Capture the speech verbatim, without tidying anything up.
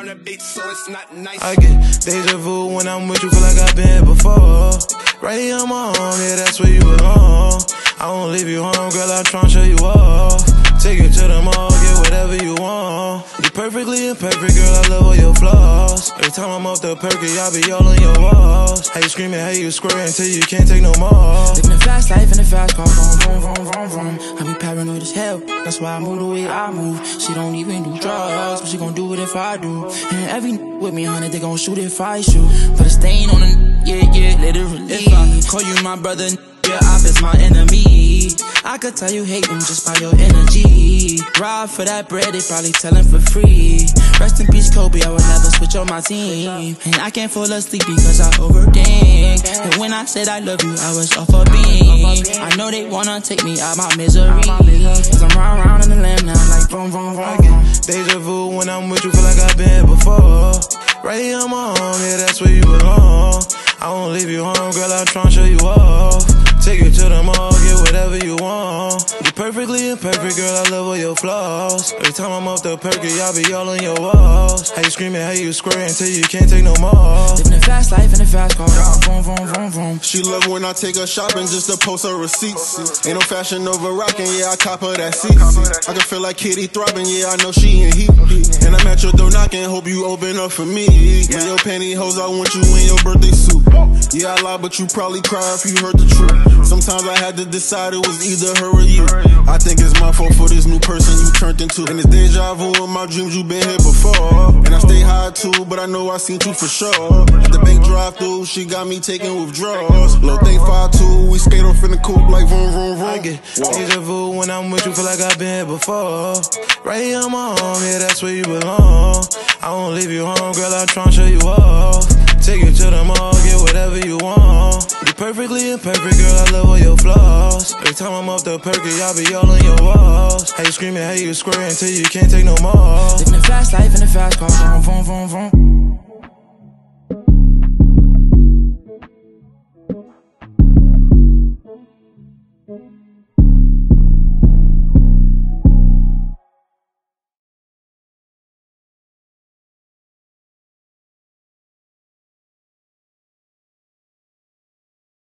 the beat, so it's not nice. I get deja vu when I'm with you, feel like I've been here before. Right here on my home, yeah, that's where you belong. I won't leave you home, girl, I'm tryna show you off. Take you to the mall, get whatever you want. You perfectly imperfect, girl, I love all your flaws. Every time I'm off the perky, I be all on your walls. How you screaming, how you squirting until you can't take no more. Living a fast life in a fast car, vroom, vroom, vroom, vroom, vroom. I be paranoid as hell, that's why I move the way I move. She don't even do drugs, but she gon' do it if I do. And every n with me, honey, they gon' shoot if I shoot. Put a stain on the yeah, yeah, literally. If I call you my brother, your op is my enemy. I could tell you hate them just by your energy. Ride for that bread, they probably tellin' for free. Rest in peace, Kobe, I would never switch on my team. And I can't fall asleep because I overthink. And when I said I love you, I was off a beam. I know they wanna take me out my misery, cause I'm round round in the land now like vroom, vroom, vroom. Deja vu when I'm with you, feel like I've been here before. Right here on my home, yeah, that's where you belong. I won't leave you home, girl, I'm tryna show you off. Take you to the mall, get whatever you want. You perfectly imperfect, girl, I love all your flaws. Every time I'm off the perky, I be all on your walls. How you screaming, how you squirting until you can't take no more. Living a fast life in a fast car, vroom, vroom, vroom, vroom. She love when I take her shopping just to post her receipts. Ain't no fashion over rockin', yeah, I cop her that seat. I can feel like Kitty throbbing, yeah, I know she in heat. And I'm at your door knocking, hope you open up for me. With your pantyhose, I want you in your birthday suit. Yeah, I lie, but you probably cry if you heard the truth. Sometimes I had to decide it was either her or you. I think it's my fault for this new person you turned into. And it's deja vu in my dreams, you been here before. And I stay high too, but I know I seen you for sure. At the bank drive through, she got me taking withdrawals. Low thing five two, we skate off in the coupe like vroom, vroom, vroom. I get deja vu when I'm with you, feel like I've been here before. Right here on my home, yeah, that's where you belong. I won't leave you home, girl, I'm tryna show you off. Take you to the mall, get whatever you want. You perfectly imperfect, girl, I love all your flaws. Every time I'm off the perky, I be all on your walls. How you screaming, how you squirting until you can't take no more. Living a fast life in a fast car, vroom, vroom, vroom, vroom.